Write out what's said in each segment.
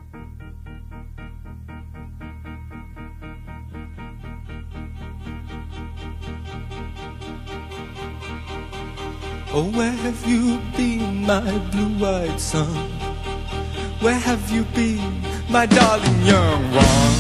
Oh, where have you been, my blue-eyed son? Where have you been, my darling young one?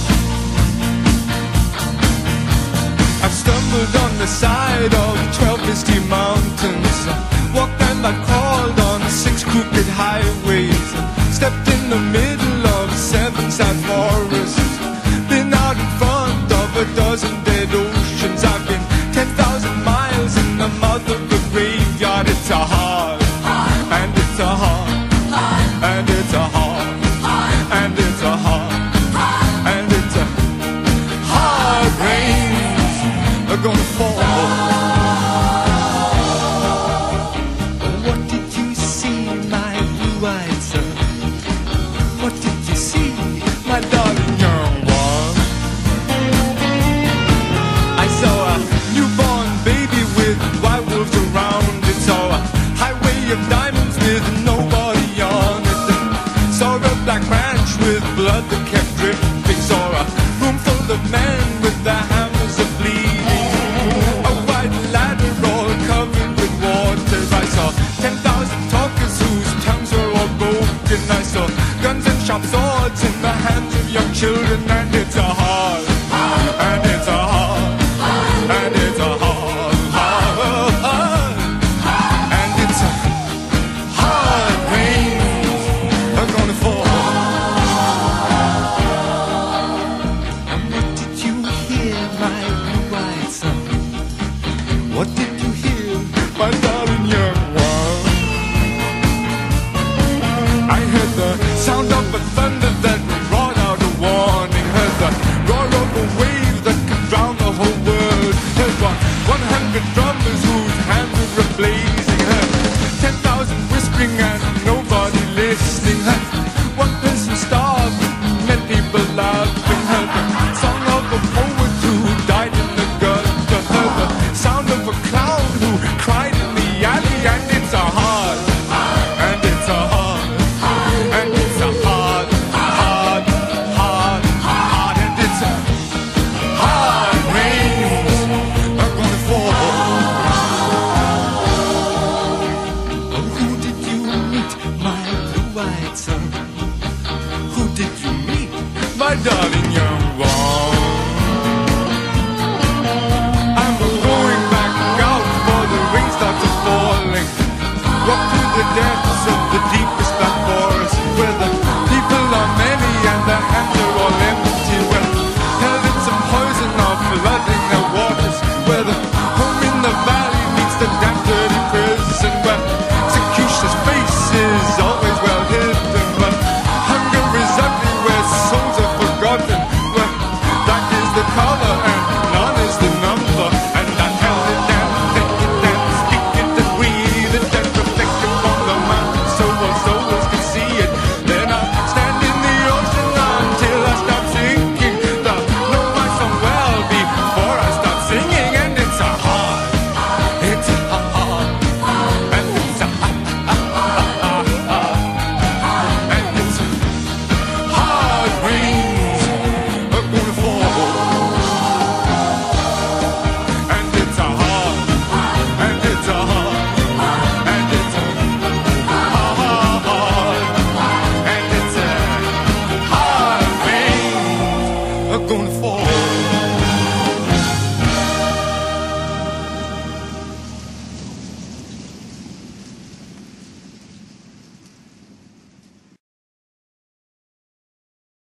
I've stumbled on the side of 12 misty mountains, walked and I crawled on 6 crooked highways, stepped in the middle of 7 sad forests, been out in front of a dozen dead oceans. I've been 10,000 miles in the mouth of the graveyard. It's a hard, and it's a hard, and it's a hard, and it's a hard, and it's a hard rains are gonna fall. What did you see, my blue-eyed son? What did you see, my darling young one? I saw a newborn baby with white wolves around it, saw a highway of diamonds with nobody on it, saw a black ranch with blood that kept dripping, saw a room full of men with their hammers of bleeding, a white ladder all covered with waters. I saw 10,000 talkers whose tongues were all broken. I saw guns and sharp swords in the hands of young children. And it's a hard, and it's a hard, and it's a hard, hard, and it's a hard rains are gonna fall. And what did you hear, my blue-eyed son? What did you hear, my darling young one? I heard the sound of a thunder that brought out a warning, heard the roar of a wave that could drown the whole world, heard 100 drummers whose hands were blazing, heard 10,000 whispering and nobody listening, heard one person starving, many people laughing, heard the song of a poet who died in the gutter, heard the sound of a clown who cried in the alley. And it's a hard, and it's a hard, and it's a hard, hard, hard, hard, and it's a hard rains are gonna fall. Oh, who did you meet, my blue-eyed son? Who did you meet, my darling young one? I'm going back out for the rain starts falling. Walk through the depths of the deepest